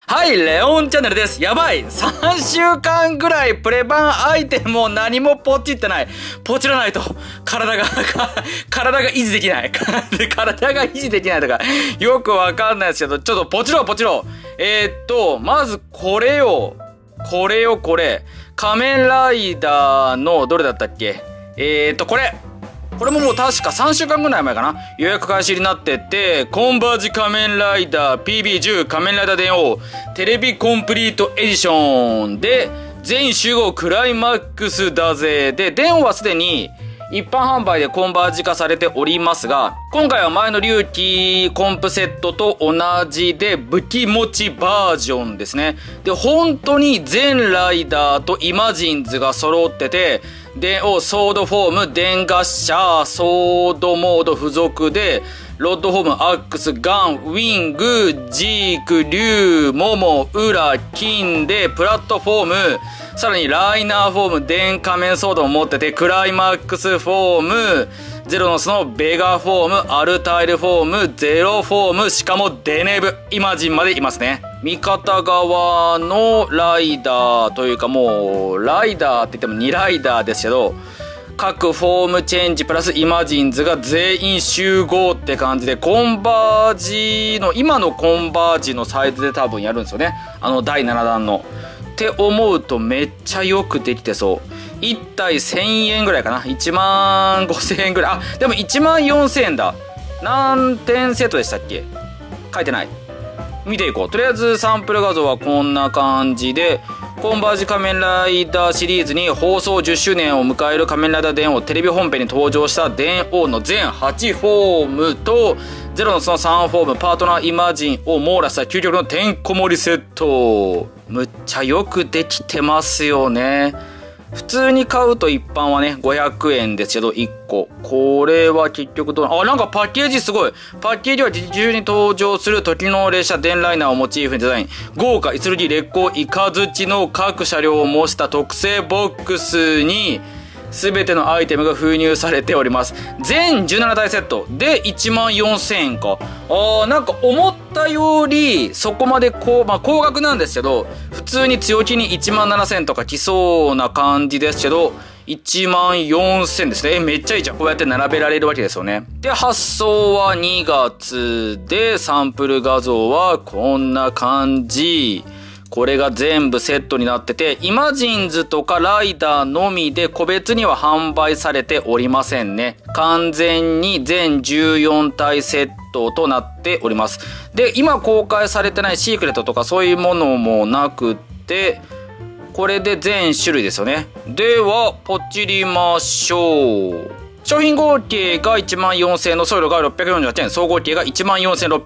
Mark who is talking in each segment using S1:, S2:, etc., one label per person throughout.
S1: はい、レオンチャンネルです。やばい !3 週間ぐらいプレバンアイテムも何もポチってない。ポチらないと、体が維持できない。体が維持できないとか、よくわかんないですけど、ちょっとポチろう。まずこれよ。これ。仮面ライダーの、どれだったっけこれももう確か3週間ぐらい前かな。予約開始になってて、コンバージ仮面ライダー PB10 仮面ライダー電王テレビコンプリートエディションで、全集合クライマックスだぜ。で、電王はすでに一般販売でコンバージ化されておりますが、今回は前の龍騎コンプセットと同じで武器持ちバージョンですね。で、本当に全ライダーとイマジンズが揃ってて、電王ソードフォーム、電ガッシャー、ソードモード付属で、ロッドフォーム、アックス、ガン、ウィング、ジーク、竜、モモ、ウラ、キンで、プラットフォーム、さらにライナーフォーム、電仮面ソードを持ってて、クライマックスフォーム、ゼロノスのベガフォーム、アルタイルフォーム、ゼロフォーム、しかもデネブ、イマジンまでいますね。味方側のライダーというかもう、ライダーって言っても2ライダーですけど、各フォームチェンジプラスイマジンズが全員集合って感じで、コンバージの、今のコンバージのサイズで多分やるんですよね。第7弾の。って思うとめっちゃよくできてそう。1体1000円ぐらいかな。1万5000円ぐらい。あ、でも1万4000円だ。何点セットでしたっけ？書いてない。見ていこう。とりあえずサンプル画像はこんな感じで、コンバージ仮面ライダーシリーズに放送10周年を迎える仮面ライダー電王テレビ本編に登場した電王の全8フォームと、ゼロのその3フォーム、パートナーイマジンを網羅した究極のてんこ盛りセット。むっちゃよくできてますよね。普通に買うと一般はね、500円ですけど、1個。これは結局どうなんかパッケージすごい。パッケージは実中に登場する時の列車電ライナーをモチーフにデザイン。豪華、剣、烈光、イカズチの各車両を模した特製ボックスに、すべてのアイテムが封入されております。全17体セットで1万4000円か。なんか思ったよりそこまで高額なんですけど、普通に強気に1万7000とか来そうな感じですけど、1万4000ですね。めっちゃいいじゃん。こうやって並べられるわけですよね。で、発送は2月で、サンプル画像はこんな感じ。これが全部セットになってて、イマジンズとかライダーのみで個別には販売されておりませんね。完全に全14体セットとなっております。で、今公開されてないシークレットとかそういうものもなくって、これで全種類ですよね。では、ポチりましょう。商品合計が1万4000円の送料が648円、総合計が1万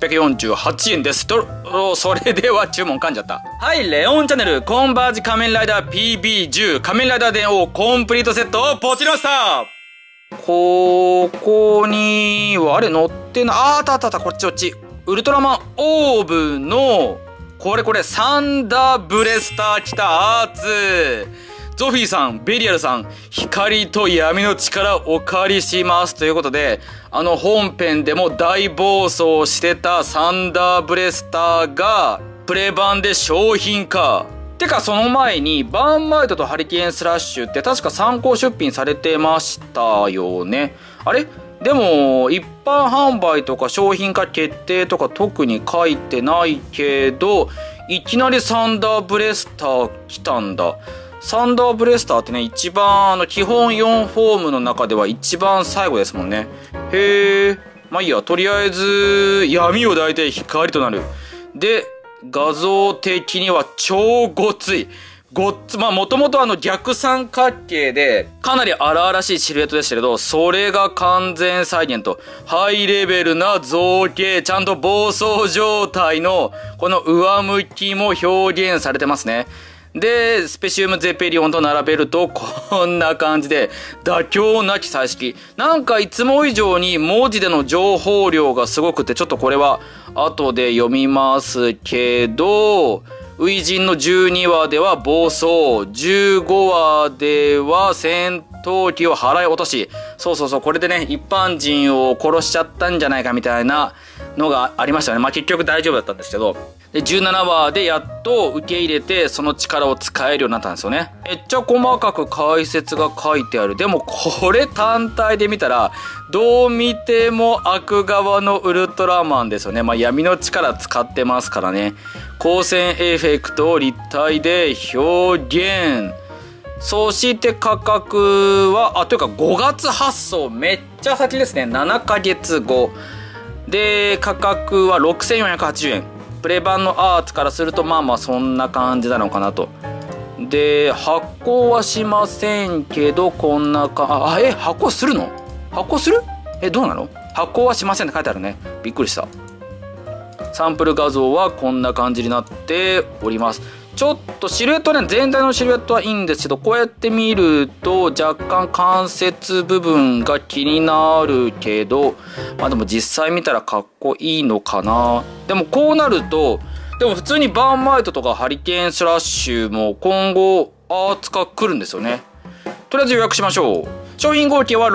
S1: 4648円です。それでは注文噛んじゃった。はい、レオンチャンネル、コンバージ仮面ライダー PB10 仮面ライダー電王コンプリートセットをポチりました。ここには、あれ載ってな、あった、こっち。ウルトラマンオーブの、これ、サンダーブレスター来たアーツ。ゾフィーさん、ベリアルさん、光と闇の力をお借りします。ということで、本編でも大暴走してたサンダーブレスターが、プレ版で商品化。てか、その前に、バーンマイトとハリケーンスラッシュって確か参考出品されてましたよね。あれ？でも、一般販売とか商品化決定とか特に書いてないけど、いきなりサンダーブレスター来たんだ。サンダーブレスターってね、一番基本4フォームの中では一番最後ですもんね。へー。まあいいや、とりあえず、闇を抱いて光となる。で、画像的には超ごつい。まあもともと逆三角形で、かなり荒々しいシルエットでしたけど、それが完全再現と、ハイレベルな造形、ちゃんと暴走状態の、この上向きも表現されてますね。で、スペシウムゼペリオンと並べると、こんな感じで、妥協なき彩色。なんかいつも以上に文字での情報量がすごくて、ちょっとこれは後で読みますけど、初陣の12話では暴走、15話では戦闘機を払い落とし、そう、これでね、一般人を殺しちゃったんじゃないかみたいなのがありましたね。まあ結局大丈夫だったんですけど。でで、17話でやっと受け入れて、その力を使えるようになったんですよね。めっちゃ細かく解説が書いてある。でもこれ単体で見たら、どう見ても悪側のウルトラマンですよね。まあ闇の力使ってますからね。光線エフェクトを立体で表現。そして価格は、というか5月発送、めっちゃ先ですね。7ヶ月後。で、価格は6480円。プレ版のアーツからすると、まあまあそんな感じなのかなと。で、発行はしませんけど、こんな発行するの？発行する？どうなの？発行はしませんって書いてあるね。びっくりした。サンプル画像はこんな感じになっております。ちょっとシルエットね、全体のシルエットはいいんですけど、こうやって見ると若干関節部分が気になるけど、まあでも実際見たらかっこいいのかな。でもこうなると、でも普通にバーンマイトとかハリケーンスラッシュも今後アーツ化来るんですよね。とりあえず予約しましょう。商品合計は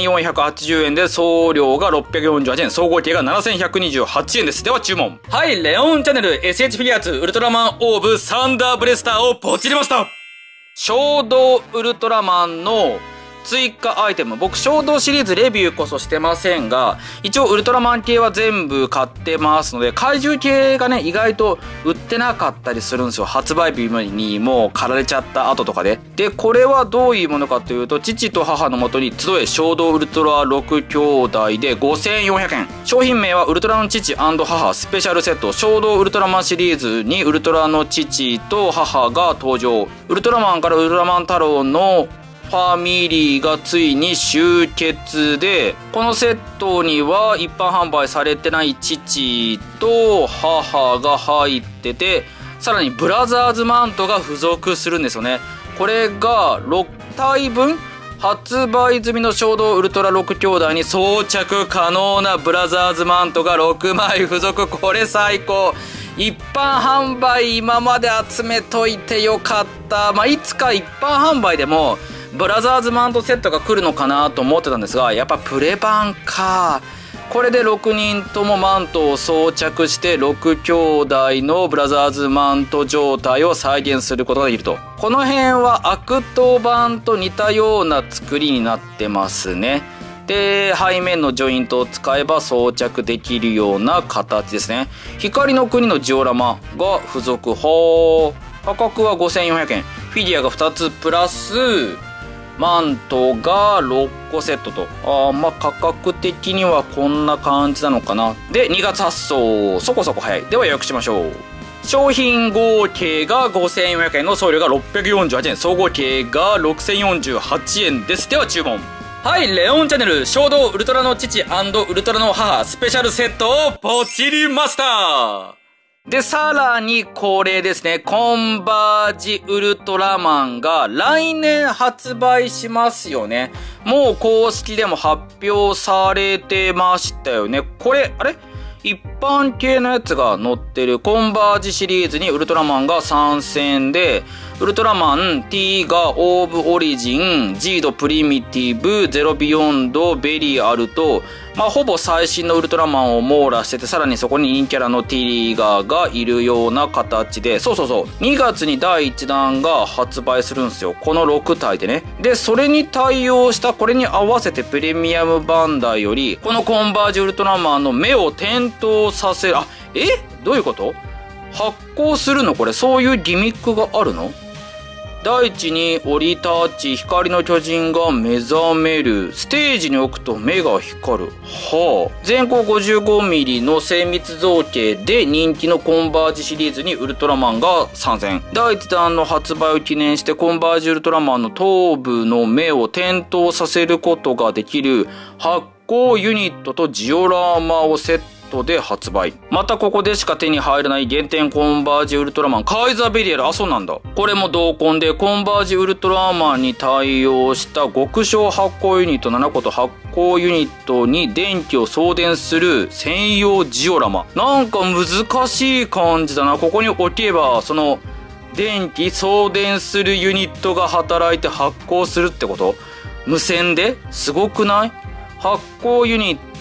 S1: 6480円で、送料が648円、総合計が7128円です。では注文。はい、レオンチャンネル SH フィギュアーツウルトラマンオーブサンダーブレスターをポチりました。衝動ウルトラマンの追加アイテム。僕、衝動シリーズレビューこそしてませんが、一応ウルトラマン系は全部買ってますので、怪獣系がね、意外と売ってなかったりするんですよ。発売日にもう狩られちゃった後とかで。で、これはどういうものかというと、父と母のもとに集え衝動ウルトラ6兄弟で5400円。商品名はウルトラの父&母スペシャルセット。衝動ウルトラマンシリーズにウルトラの父と母が登場。ウルトラマンからウルトラマン太郎のファミリーがついに集結で、このセットには一般販売されてない父と母が入ってて、さらにブラザーズマントが付属するんですよね。これが6体分発売済みの衝動ウルトラ6兄弟に装着可能なブラザーズマントが6枚付属。これ最高。一般販売今まで集めといてよかった。まあ、いつか一般販売でもブラザーズマントセットが来るのかなと思ってたんですが、やっぱプレ版か。これで6人ともマントを装着して6兄弟のブラザーズマント状態を再現することができると。この辺は悪党版と似たような作りになってますね。で、背面のジョイントを使えば装着できるような形ですね。光の国のジオラマが付属。価格は5400円。フィギュアが2つプラスマントが6個セットと。まあ価格的にはこんな感じなのかな。で、2月発送、そこそこ早い。では予約しましょう。商品合計が5400円の送料が648円。総合計が6048円です。では注文。はい、レオンチャンネル衝動ウルトラの父&ウルトラの母スペシャルセットをポチりました。で、さらにこれですね、コンバージウルトラマンが来年発売しますよね。もう公式でも発表されてましたよね。これ、一般系のやつが載ってるコンバージシリーズにウルトラマンが参戦で、ウルトラマン T がオーブオリジン、ジードプリミティブ、ゼロビヨンド、ベリーあると、まあほぼ最新のウルトラマンを網羅してて、さらにそこに人気キャラのティリガーがいるような形で、2月に第1弾が発売するんですよ。この6体でね。で、それに対応した、これに合わせてプレミアムバンダイより、このコンバージウルトラマンの目を点灯させる、どういうこと？発光するの？これ、そういうギミックがあるの？大地に降り立ち、光の巨人が目覚める。ステージに置くと目が光る。全高 55mm の精密造形で人気のコンバージシリーズにウルトラマンが参戦。第1弾の発売を記念してコンバージウルトラマンの頭部の目を点灯させることができる発光ユニットとジオラマをセットで発売。またここでしか手に入らない限定コンバージウルトラマンカイザーベリアル。そうなんだ。これも同梱でコンバージウルトラマンに対応した極小発光ユニット7個と発光ユニットに電気を送電する専用ジオラマ。なんか難しい感じだな。ここに置けばその電気送電するユニットが働いて発光するってこと？無線ですごくない？発光ユニッ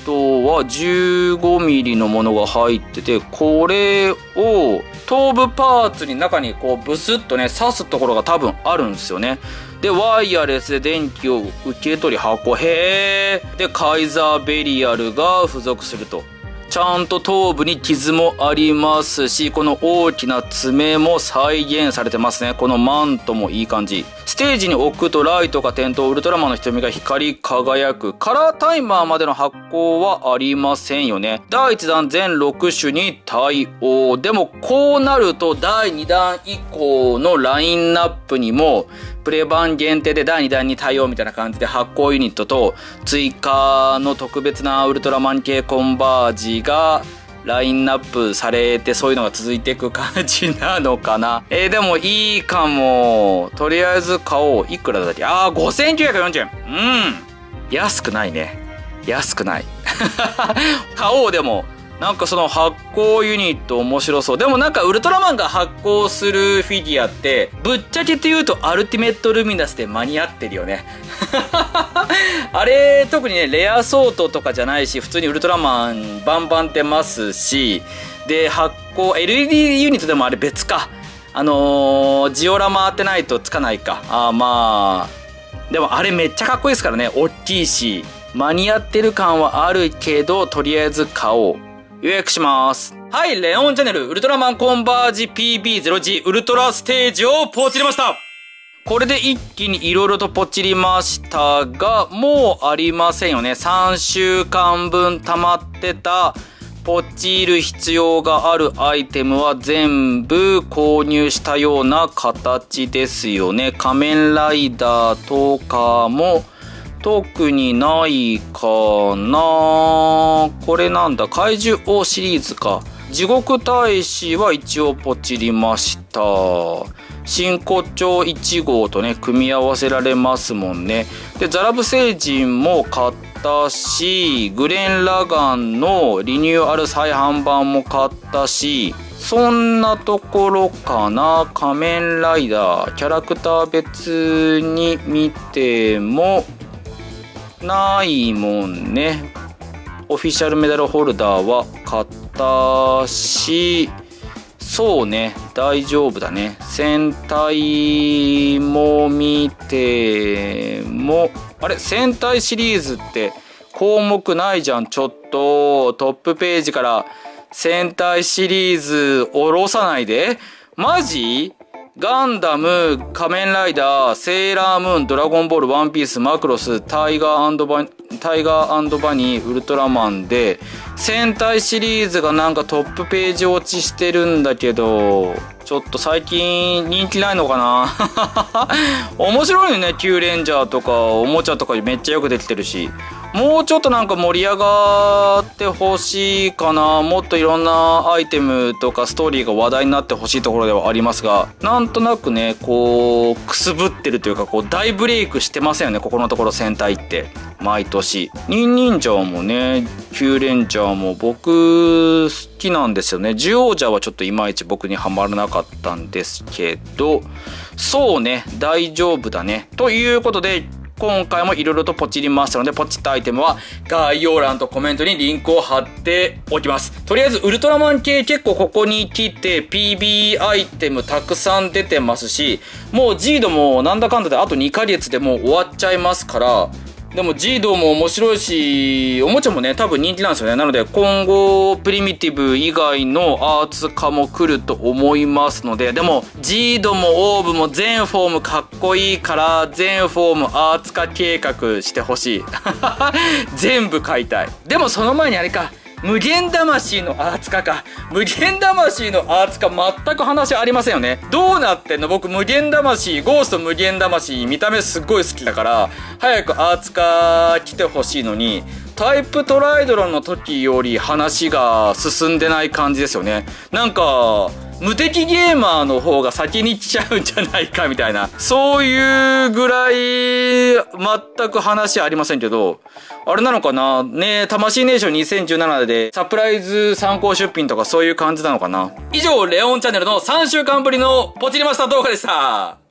S1: とは15ミリのものが入ってて、これを頭部パーツに中にこうブスッとね刺すところが多分あるんですよね。でワイヤレスで電気を受け取り箱、へーでカイザーベリアルが付属すると。ちゃんと頭部に傷もありますし、この大きな爪も再現されてますね。このマントもいい感じ。ステージに置くとライトが点灯、ウルトラマンの瞳が光り輝く。カラータイマーまでの発光はありませんよね。第1弾全6種に対応。でもこうなると第2弾以降のラインナップにもプレ版限定で第2弾に対応みたいな感じで発光ユニットと追加の特別なウルトラマン系コンバージがラインナップされて、そういうのが続いていく感じなのかな。でもいいかも。とりあえず買おう。いくらだっけ。5940円。安くないね。安くない。買おう。でもなんかその発光ユニット面白そう。でもなんかウルトラマンが発光するフィギュアってぶっちゃけて言うとアルティメットルミナスで間に合ってるよね。あれ特にねレアソートとかじゃないし、普通にウルトラマンバンバン出ますし、で発光 LED ユニットでもあれ別か。ジオラマ当てないとつかないか。まあでもあれめっちゃかっこいいですからね。大きいし間に合ってる感はあるけど、とりあえず買おう。予約します。はい、レオンチャンネルウルトラマンコンバージ PB0G ウルトラステージをポチりました。これで一気に色々とポチりましたが、もうありませんよね。3週間分溜まってたポチる必要があるアイテムは全部購入したような形ですよね。仮面ライダーとかも特にないかな。これなんだ、怪獣王シリーズか。地獄大使は一応ポチりました。真骨頂1号とね組み合わせられますもんね。でザラブ星人も買ったし、グレン・ラガンのリニューアル再販版も買ったし、そんなところかな。仮面ライダーキャラクター別に見てもないもんね。オフィシャルメダルホルダーは買ったし、そうね大丈夫だね。戦隊も見ても、あれ戦隊シリーズって項目ないじゃん。ちょっとトップページから戦隊シリーズ下ろさないで。マジ？ガンダム、仮面ライダー、セーラームーン、ドラゴンボール、ワンピース、マクロス、タイガー&バニー、ウルトラマンで戦隊シリーズがなんかトップページ落ちしてるんだけど、ちょっと最近人気ないのかな。面白いよね。キューレンジャーとかおもちゃとかめっちゃよくできてるし、もうちょっとなんか盛り上がってほしいかな。もっといろんなアイテムとかストーリーが話題になってほしいところではありますが、なんとなくねこうくすぶってるというか、こう大ブレイクしてませんよね、ここのところ戦隊って毎年。ニンニンジャーもねキューレンジャーも僕好きなんですよね。ジュオージャーはちょっといまいち僕にはまらなかったんですけど、そうね大丈夫だね。ということで今回もいろいろとポチりましたので、ポチったアイテムは概要欄とコメントにリンクを貼っておきます。とりあえずウルトラマン系結構ここに来て PB アイテムたくさん出てますし、もうジードもなんだかんだであと2ヶ月でもう終わっちゃいますから。でもジードも面白いし、おもちゃもね多分人気なんですよね。なので今後プリミティブ以外のアーツ化も来ると思いますので、でもジードもオーブも全フォームかっこいいから全フォームアーツ化計画してほしい。全部買いたい。でもその前にあれか、無限魂のアーツ化か。無限魂のアーツ化全く話ありませんよね。どうなってんの？僕無限魂、ゴースト無限魂見た目すっごい好きだから早くアーツ化来てほしいのに、タイプトライドラの時より話が進んでない感じですよね。なんか無敵ゲーマーの方が先に来ちゃうんじゃないかみたいな、そういうぐらい全く話ありませんけど、あれなのかなね。魂ネーション2017でサプライズ参考出品とかそういう感じなのかな。以上レオンチャンネルの3週間ぶりのポチりました動画でした。